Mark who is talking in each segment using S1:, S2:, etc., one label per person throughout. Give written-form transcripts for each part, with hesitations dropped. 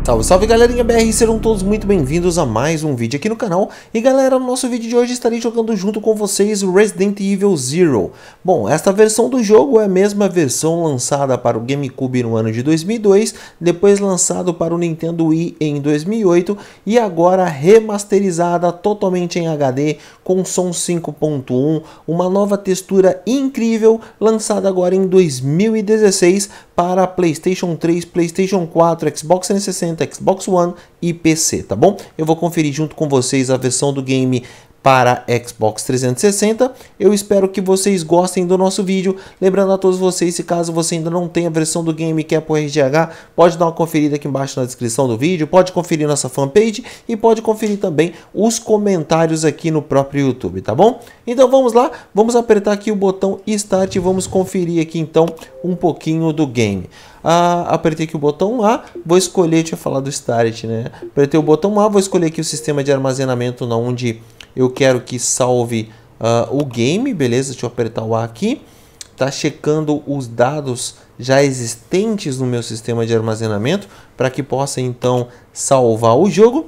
S1: Salve, salve galerinha BR, serão todos muito bem-vindos a mais um vídeo aqui no canal. E galera, no nosso vídeo de hoje estarei jogando junto com vocês o Resident Evil Zero. Bom, esta versão do jogo é a mesma versão lançada para o GameCube no ano de 2002, depois lançado para o Nintendo Wii em 2008 e agora remasterizada totalmente em HD com som 5.1, uma nova textura incrível, lançada agora em 2016 para PlayStation 3, PlayStation 4, Xbox 360, Xbox One e PC, tá bom? Eu vou conferir junto com vocês a versão do game para Xbox 360. Eu espero que vocês gostem do nosso vídeo. Lembrando a todos vocês, se caso você ainda não tem a versão do game que é por RGH, pode dar uma conferida aqui embaixo na descrição do vídeo, pode conferir nossa fanpage e pode conferir também os comentários aqui no próprio YouTube, tá bom? Então vamos lá, vamos apertar aqui o botão Start e vamos conferir aqui então um pouquinho do game. Apertei aqui o botão A, vou escolher, deixa eu falar do Start, né? Apertei o botão A, vou escolher aqui o sistema de armazenamento na onde eu quero que salve o game, beleza? Deixa eu apertar o A aqui. Tá checando os dados já existentes no meu sistema de armazenamento para que possa então salvar o jogo.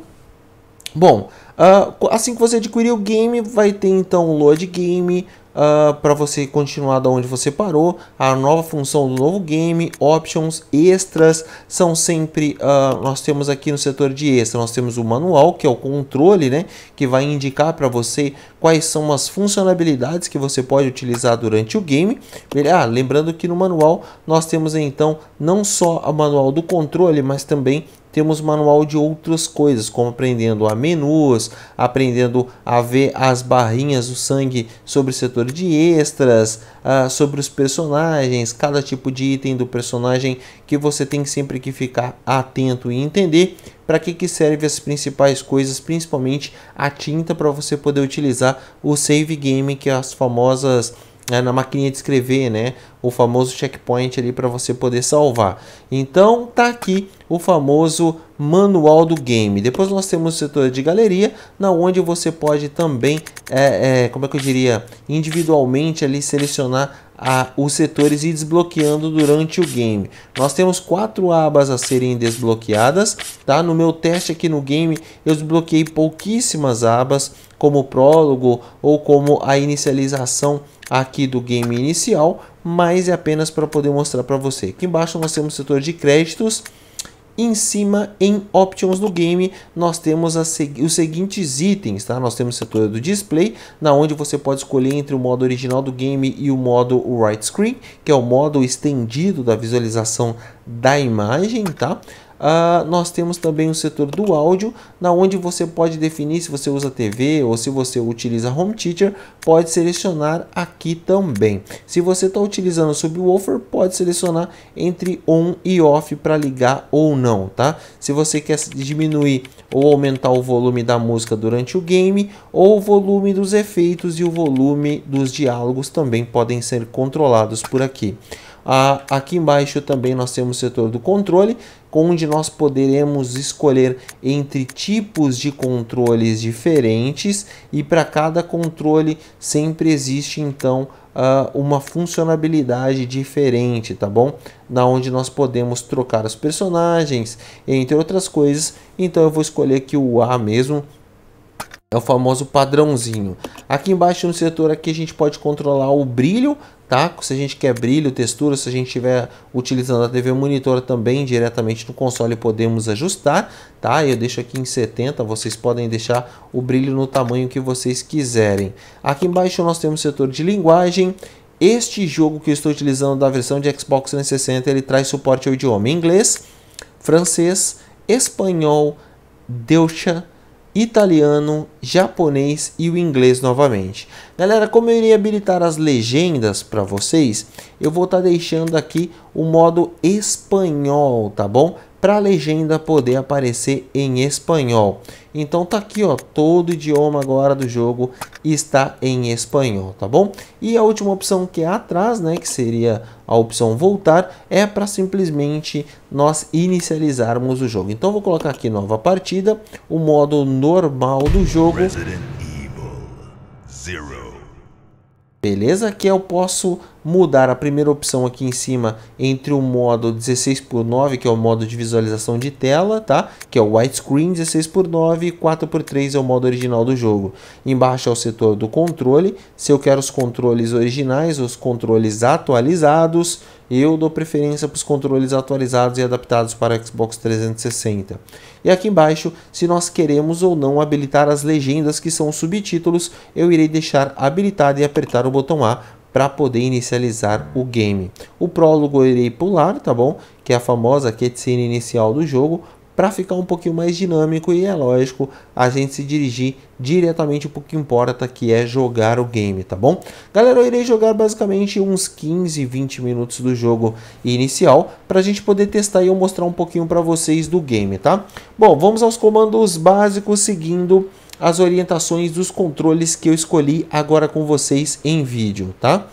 S1: Bom, assim que você adquirir o game, vai ter então o Load Game, para você continuar da onde você parou, a nova função do novo game, options, extras, são sempre, nós temos aqui no setor de extra, nós temos o manual, que é o controle, né, que vai indicar para você quais são as funcionalidades que você pode utilizar durante o game. Lembrando que no manual nós temos então não só o manual do controle, mas também temos manual de outras coisas, como aprendendo a menus, aprendendo a ver as barrinhas do sangue sobre o setor de extras, sobre os personagens, cada tipo de item do personagem que você tem sempre que ficar atento e entender para que serve as principais coisas, principalmente a tinta para você poder utilizar o save game, que é as famosas na maquininha de escrever, né? O famoso checkpoint ali para você poder salvar. Então tá aqui o famoso manual do game. Depois nós temos o setor de galeria, na onde você pode também, como é que eu diria, individualmente ali selecionar os setores e ir desbloqueando durante o game. Nós temos 4 abas a serem desbloqueadas, tá? No meu teste aqui no game eu desbloqueei pouquíssimas abas, como o prólogo ou como a inicialização aqui do game inicial, mas é apenas para poder mostrar para você. Aqui embaixo nós temos o setor de créditos. Em cima, em options do game, nós temos os seguintes itens, tá? Nós temos o setor do display, na onde você pode escolher entre o modo original do game e o modo widescreen, que é o modo estendido da visualização da imagem, tá? Nós temos também o setor do áudio, na onde você pode definir se você usa TV ou se você utiliza Home Theater, pode selecionar aqui também. Se você está utilizando o subwoofer, pode selecionar entre on e off para ligar ou não, tá? Se você quer diminuir ou aumentar o volume da música durante o game, ou o volume dos efeitos e o volume dos diálogos também podem ser controlados por aqui. Aqui embaixo também nós temos o setor do controle, onde nós poderemos escolher entre tipos de controles diferentes, e para cada controle sempre existe então uma funcionalidade diferente, tá bom? Na onde nós podemos trocar os personagens, entre outras coisas. Então eu vou escolher aqui o A mesmo. É o famoso padrãozinho. Aqui embaixo no setor aqui a gente pode controlar o brilho, tá? Se a gente quer brilho, textura, se a gente estiver utilizando a TV monitor também diretamente no console podemos ajustar, tá? Eu deixo aqui em 70, vocês podem deixar o brilho no tamanho que vocês quiserem. Aqui embaixo nós temos o setor de linguagem. Este jogo que eu estou utilizando da versão de Xbox 360, ele traz suporte ao idioma inglês, francês, espanhol, deutsche, italiano, japonês e o inglês novamente. Galera, como eu iria habilitar as legendas para vocês, eu vou estar deixando aqui o modo espanhol, tá bom? Para a legenda poder aparecer em espanhol. Então tá aqui, ó, todo o idioma agora do jogo está em espanhol, tá bom? E a última opção que é atrás, né, que seria a opção voltar, é para simplesmente nós inicializarmos o jogo. Então vou colocar aqui nova partida, o modo normal do jogo. Resident Evil Zero. Beleza? Que eu posso mudar a primeira opção aqui em cima entre o modo 16:9, que é o modo de visualização de tela, tá? Que é o widescreen 16:9 e 4:3 é o modo original do jogo. Embaixo é o setor do controle. Se eu quero os controles originais, os controles atualizados, eu dou preferência para os controles atualizados e adaptados para o Xbox 360. E aqui embaixo, se nós queremos ou não habilitar as legendas, que são os subtítulos, eu irei deixar habilitado e apertar o botão A para poder inicializar o game. O prólogo eu irei pular, tá bom? Que é a famosa cutscene inicial do jogo, para ficar um pouquinho mais dinâmico e é lógico a gente se dirigir diretamente para o que importa, que é jogar o game, tá bom? Galera, eu irei jogar basicamente uns 15, 20 minutos do jogo inicial para a gente poder testar e eu mostrar um pouquinho para vocês do game, tá? Bom, vamos aos comandos básicos seguindo as orientações dos controles que eu escolhi agora com vocês em vídeo, tá?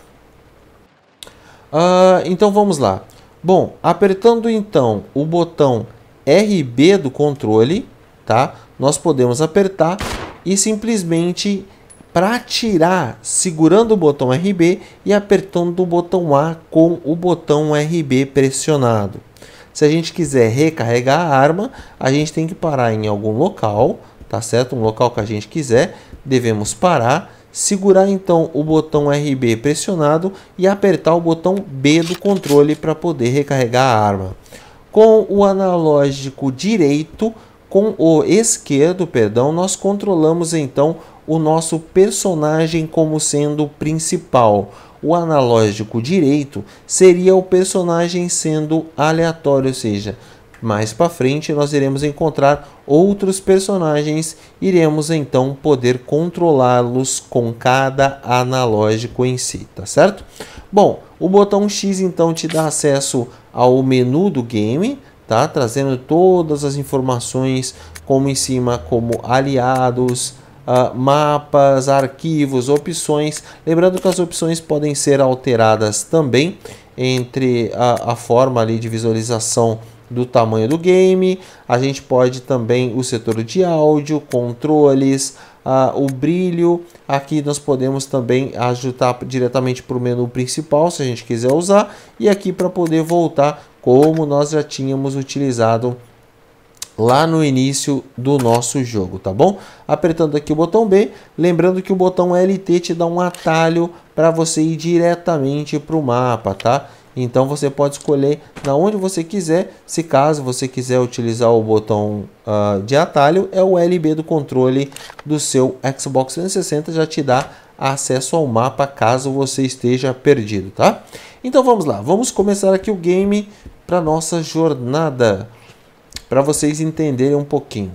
S1: Então vamos lá. Bom, apertando então o botão RB do controle, tá? Nós podemos apertar e simplesmente para tirar, segurando o botão RB e apertando o botão A com o botão RB pressionado. Se a gente quiser recarregar a arma, a gente tem que parar em algum local, tá certo? Um local que a gente quiser, devemos parar, segurar então o botão RB pressionado e apertar o botão B do controle para poder recarregar a arma. Com o analógico direito, com o esquerdo, perdão, nós controlamos então o nosso personagem como sendo o principal. O analógico direito seria o personagem sendo aleatório, ou seja, mais para frente nós iremos encontrar outros personagens, iremos então poder controlá-los com cada analógico em si, tá certo? Bom, o botão X então te dá acesso ao menu do game, tá? Trazendo todas as informações como em cima, como aliados, mapas, arquivos, opções. Lembrando que as opções podem ser alteradas também entre a forma ali de visualização do tamanho do game. A gente pode também o setor de áudio, controles, o brilho. Aqui nós podemos também ajustar diretamente para o menu principal, se a gente quiser usar, e aqui para poder voltar como nós já tínhamos utilizado lá no início do nosso jogo, tá bom? Apertando aqui o botão B, lembrando que o botão LT te dá um atalho para você ir diretamente para o mapa, tá? Então você pode escolher na onde você quiser. Se caso você quiser utilizar o botão de atalho, é o LB do controle do seu Xbox 360, já te dá acesso ao mapa caso você esteja perdido, tá? Então vamos lá, vamos começar aqui o game para nossa jornada, para vocês entenderem um pouquinho.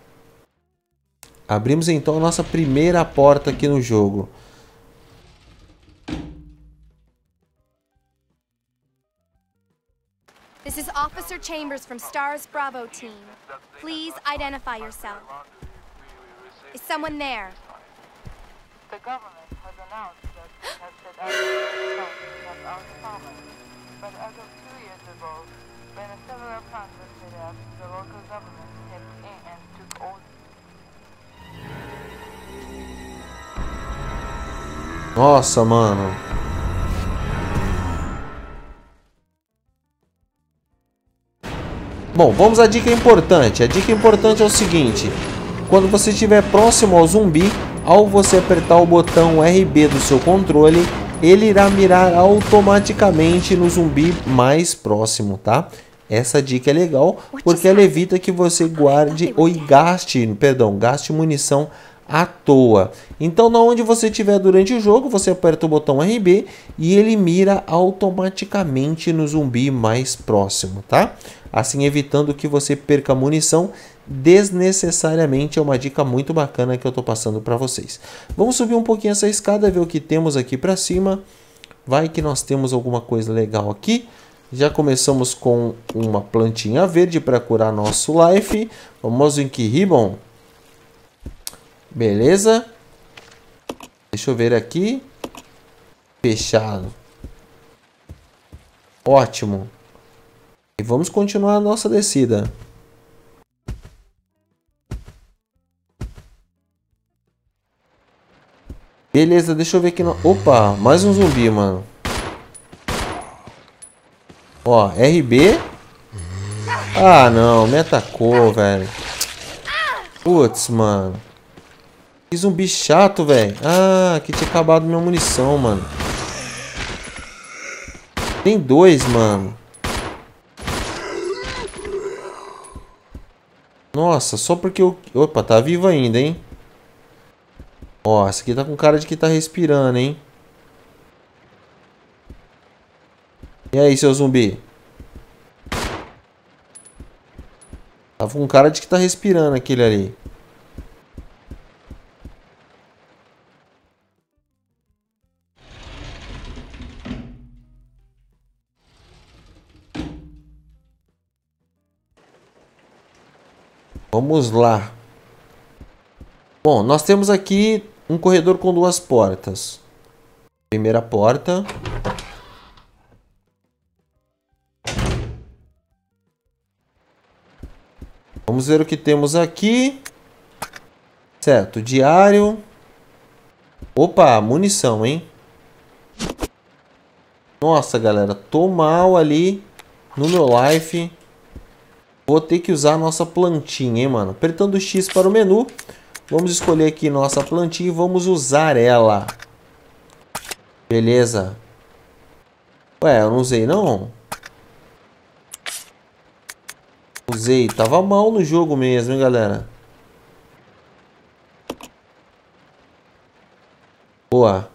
S1: Abrimos então a nossa primeira porta aqui no jogo.
S2: This is Officer Chambers from STARS Bravo team. Please identify yourself. Is someone there?
S3: The government has announced that it has set out to of our farmers. But as of 2 years ago, when several plants were set up, the local government stepped in and took over.
S1: Nossa, mano. Bom, vamos à dica importante. A dica importante é o seguinte: quando você estiver próximo ao zumbi, ao você apertar o botão RB do seu controle, ele irá mirar automaticamente no zumbi mais próximo, tá? Essa dica é legal porque ela evita que você guarde ou gaste munição à toa. Então, na onde você estiver durante o jogo, você aperta o botão RB e ele mira automaticamente no zumbi mais próximo, tá? Assim evitando que você perca munição desnecessariamente. É uma dica muito bacana que eu tô passando para vocês. Vamos subir um pouquinho essa escada, ver o que temos aqui para cima. Vai que nós temos alguma coisa legal aqui. Já começamos com uma plantinha verde para curar nosso life. Famoso Ink Ribbon. Beleza. Deixa eu ver aqui. Fechado. Ótimo. E vamos continuar a nossa descida. Beleza, deixa eu ver aqui. Opa, mais um zumbi, mano. Ó, RB. Ah, não. Me atacou, velho. Putz, mano. Que zumbi chato, velho. Ah, aqui tinha acabado minha munição, mano. Tem 2, mano. Nossa, só porque eu... Opa, tá vivo ainda, hein? Ó, essa aqui tá com cara de que tá respirando, hein? E aí, seu zumbi? Tava com cara de que tá respirando aquele ali. Vamos lá. Bom, nós temos aqui um corredor com 2 portas. Primeira porta. Vamos ver o que temos aqui. Certo, diário. Opa, munição, hein? Nossa, galera, tô mal ali no meu life. Vou ter que usar a nossa plantinha, hein, mano? Apertando o X para o menu. Vamos escolher aqui nossa plantinha e vamos usar ela. Beleza. Ué, eu não usei, não? Usei. Tava mal no jogo mesmo, hein, galera? Boa.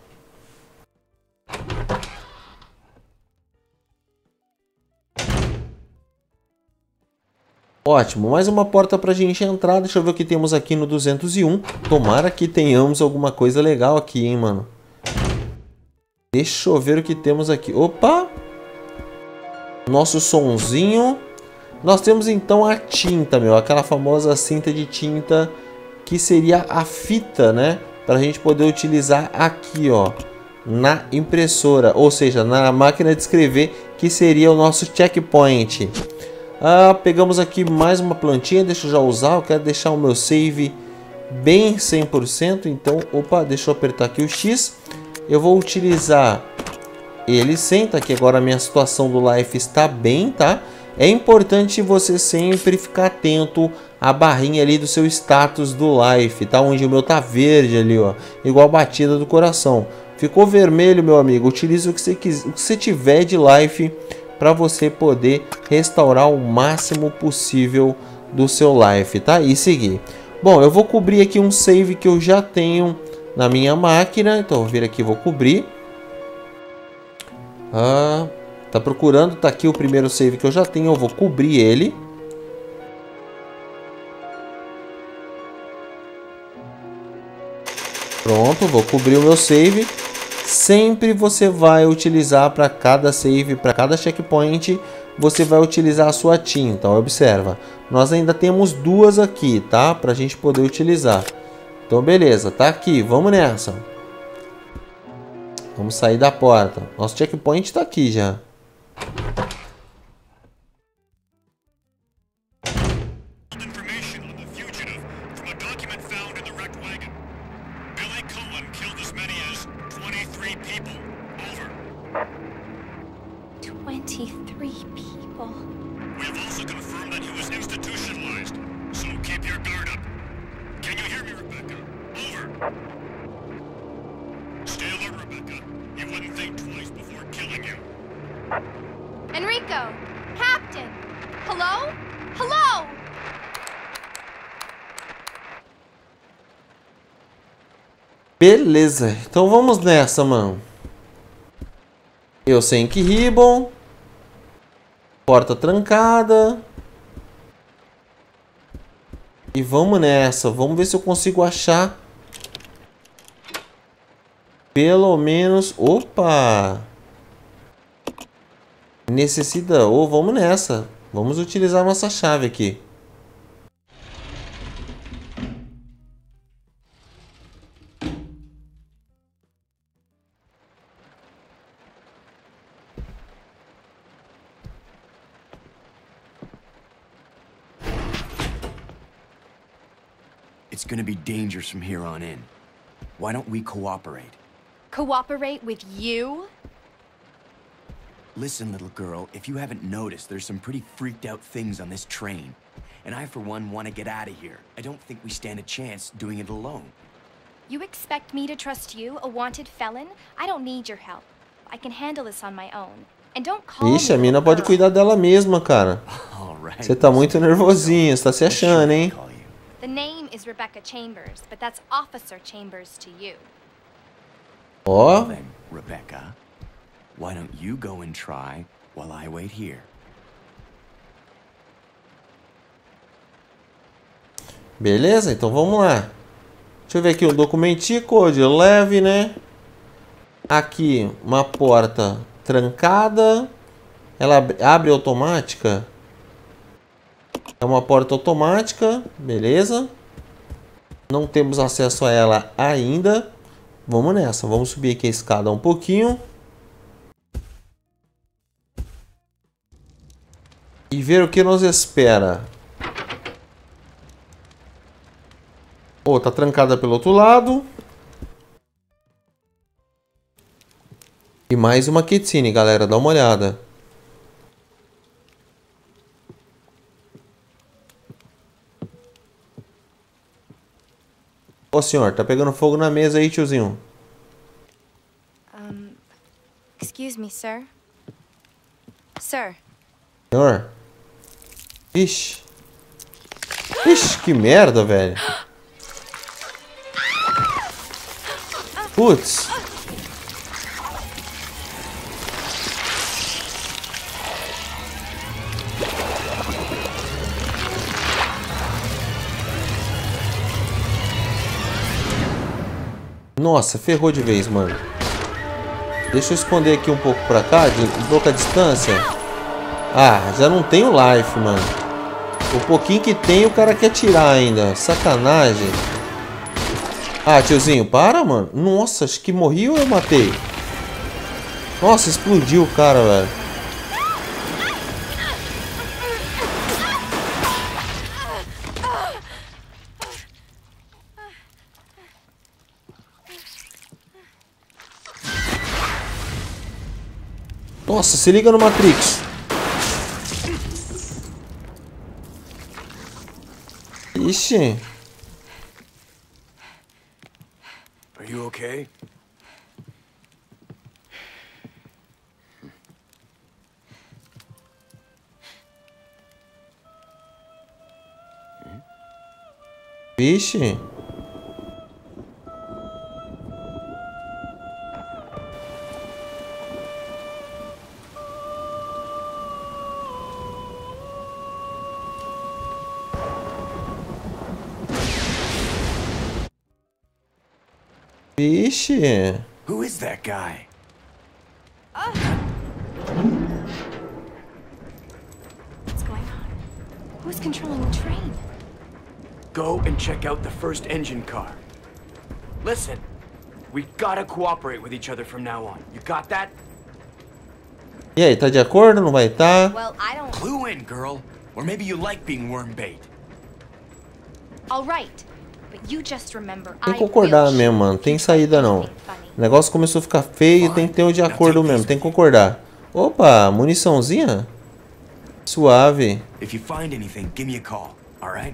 S1: Ótimo, mais uma porta pra gente entrar. Deixa eu ver o que temos aqui no 201. Tomara que tenhamos alguma coisa legal aqui, hein, mano. Deixa eu ver o que temos aqui. Opa! Nosso sonzinho. Nós temos então a tinta, meu. Aquela famosa cinta de tinta que seria a fita, né? Pra gente poder utilizar aqui, ó. Na impressora, ou seja, na máquina de escrever, que seria o nosso checkpoint. Ah, pegamos aqui mais uma plantinha, deixa eu já usar, eu quero deixar o meu save bem 100%, então, opa, deixa eu apertar aqui o X. Eu vou utilizar ele sem, tá aqui agora a minha situação do life está bem, tá? É importante você sempre ficar atento à barrinha ali do seu status do life, tá? Onde o meu tá verde ali, ó, igual a batida do coração. Ficou vermelho, meu amigo, utilize o que você tiver de life para você poder restaurar o máximo possível do seu life, tá? E seguir. Bom, eu vou cobrir aqui um save que eu já tenho na minha máquina, então eu vou vir aqui e vou cobrir. Tá procurando, tá aqui o primeiro save que eu já tenho, eu vou cobrir ele. Pronto, vou cobrir o meu save. Sempre você vai utilizar para cada save, para cada checkpoint, você vai utilizar a sua tinta. Observa, nós ainda temos 2 aqui, tá? Para a gente poder utilizar. Então, beleza, tá aqui, vamos nessa. Vamos sair da porta. Nosso checkpoint tá aqui já.
S2: Enrico! Captain! Hello? Hello!
S1: Beleza, então vamos nessa, mano. Eu sem que ribbon. Porta trancada. E vamos nessa. Vamos ver se eu consigo achar pelo menos... Opa! Necessita... Ou vamos nessa. Vamos utilizar nossa chave aqui.
S4: It's gonna be dangerous from here on in. Why don't we cooperate?
S2: Cooperate with you?
S4: Listen, little girl, if you haven't noticed, there's some pretty freaked out things on this train. And I, for one, want to get out of here. I don't think we stand a chance doing it alone.
S2: You expect me to trust you, a wanted felon? I don't need your help. I can handle this on my own. And don't call
S1: Ixi, a
S2: me
S1: mina pode cuidar dela mesma, cara. Você tá muito nervosinho, você tá se achando, hein?
S2: The name is Rebecca Chambers, but that's Officer Chambers to you.
S1: Ó.
S4: Then, Rebecca, why don't you go and try while I wait here?
S1: Beleza, então vamos lá. Deixa eu ver aqui o documentico de leve, né? Aqui, uma porta trancada. Ela abre automática. É uma porta automática, beleza. Não temos acesso a ela ainda. Vamos nessa, vamos subir aqui a escada um pouquinho. E ver o que nos espera. Oh, tá trancada pelo outro lado. E mais uma cutscene, galera, dá uma olhada. Ô senhor, tá pegando fogo na mesa aí, tiozinho.
S2: Excuse me, sir. Sir.
S1: Senhor. Ixi. Ixi, que merda, velho. Putz. Nossa, ferrou de vez, mano. Deixa eu esconder aqui um pouco pra cá, de pouca distância. Ah, já não tenho life, mano. O pouquinho que tem, o cara quer tirar ainda. Sacanagem. Ah, tiozinho, para, mano. Nossa, acho que morri ou eu matei? Nossa, explodiu o cara, velho. Nossa, se liga no Matrix. Ixi.
S4: Are you okay?
S1: Vixe. Vixe.
S4: Who is that guy?
S2: What's going on? Who's controlling the train?
S4: Go and check out the first engine car. Listen, we gotta cooperate with each other from now on. You got that?
S1: E aí, tá de acordo? Não vai tá?
S2: Well, I don't...
S4: Clue in, girl. Or maybe you like being worm bait.
S2: All right. But you just remember,
S1: Tem que concordar mesmo, mano. Tem saída não. O negócio começou a ficar feio, tem que ter um de acordo mesmo. Tem que concordar. Opa, muniçãozinha? Suave.
S4: If you find anything, give me a call, all right?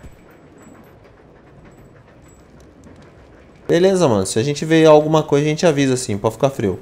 S1: Beleza, mano. Se a gente ver alguma coisa, a gente avisa assim, pode ficar frio.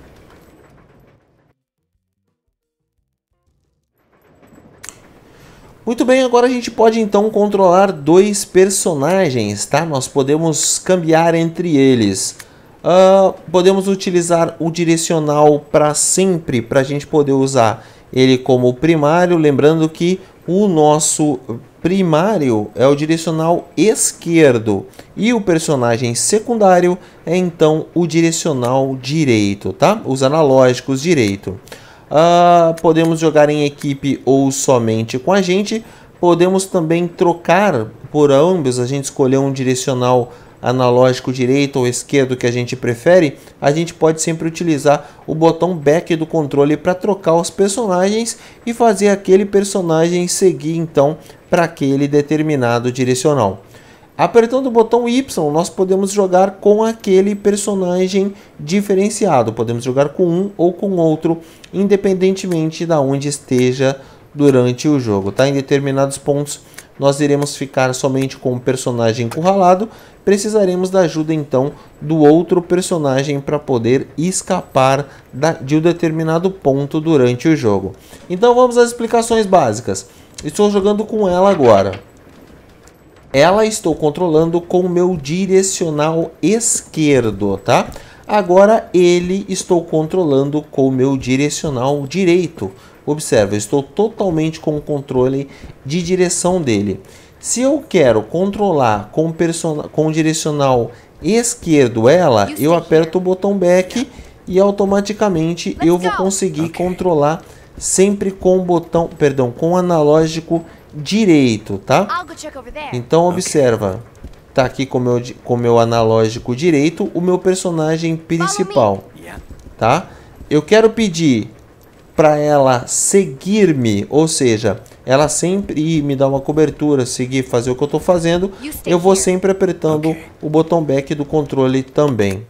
S1: Muito bem, agora a gente pode então controlar dois personagens, tá? Nós podemos cambiar entre eles. Podemos utilizar o direcional para sempre, para a gente poder usar ele como primário. Lembrando que o nosso primário é o direcional esquerdo e o personagem secundário é então o direcional direito, tá? Os analógicos direito. Podemos jogar em equipe ou somente com a gente. Podemos também trocar por ambos, a gente escolher um direcional analógico direito ou esquerdo que a gente prefere. A gente pode sempre utilizar o botão back do controle para trocar os personagens e fazer aquele personagem seguir então para aquele determinado direcional. Apertando o botão Y, nós podemos jogar com aquele personagem diferenciado. Podemos jogar com um ou com outro, independentemente de onde esteja durante o jogo. Tá? Em determinados pontos, nós iremos ficar somente com o personagem encurralado. Precisaremos da ajuda, então, do outro personagem para poder escapar de um determinado ponto durante o jogo. Então, vamos às explicações básicas. Estou jogando com ela agora. Ela estou controlando com o meu direcional esquerdo, tá? Agora ele estou controlando com o meu direcional direito. Observa, eu estou totalmente com o controle de direção dele. Se eu quero controlar com o direcional esquerdo ela, eu aperto o botão back e automaticamente eu vou conseguir controlar sempre com o botão, perdão, com o analógico direito, tá? Então observa, tá aqui com o meu analógico direito o meu personagem principal, tá? Eu quero pedir para ela seguir-me, ou seja, ela sempre me dá uma cobertura, seguir, fazer o que eu estou fazendo, eu vou sempre apertando o botão back do controle também.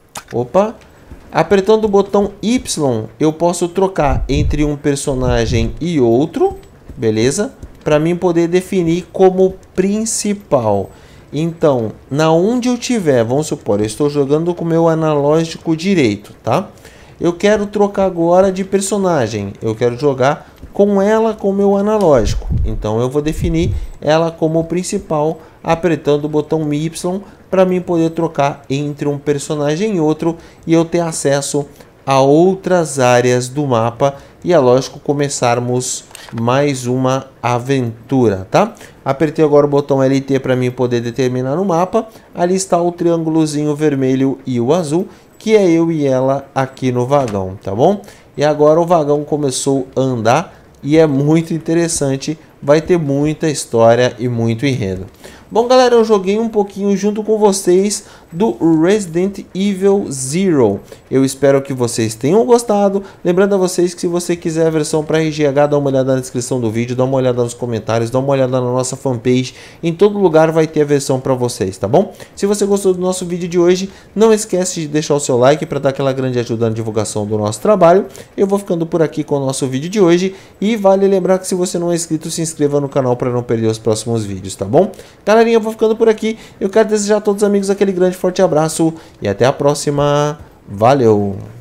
S1: Opa! Apertando o botão Y, eu posso trocar entre um personagem e outro, beleza? Para mim poder definir como principal. Então, na onde eu tiver, vamos supor, eu estou jogando com o meu analógico direito, tá? Eu quero trocar agora de personagem. Eu quero jogar com ela com o meu analógico. Então, eu vou definir ela como principal, apertando o botão Y para mim poder trocar entre um personagem e outro e eu ter acesso a outras áreas do mapa e, é lógico, começarmos mais uma aventura, tá? Apertei agora o botão LT para mim poder determinar o mapa. Ali está o triângulozinho vermelho e o azul, que é eu e ela aqui no vagão, tá bom? E agora o vagão começou a andar e é muito interessante, vai ter muita história e muito enredo. Bom, galera, eu joguei um pouquinho junto com vocês do Resident Evil Zero. Eu espero que vocês tenham gostado. Lembrando a vocês que se você quiser a versão para RGH, dá uma olhada na descrição do vídeo, dá uma olhada nos comentários, dá uma olhada na nossa fanpage. Em todo lugar vai ter a versão para vocês, tá bom? Se você gostou do nosso vídeo de hoje, não esquece de deixar o seu like para dar aquela grande ajuda na divulgação do nosso trabalho. Eu vou ficando por aqui com o nosso vídeo de hoje. E vale lembrar que se você não é inscrito, se inscreva no canal para não perder os próximos vídeos, tá bom? Galerinha, eu vou ficando por aqui. Eu quero desejar a todos os amigos aquele grande forte abraço e até a próxima. Valeu!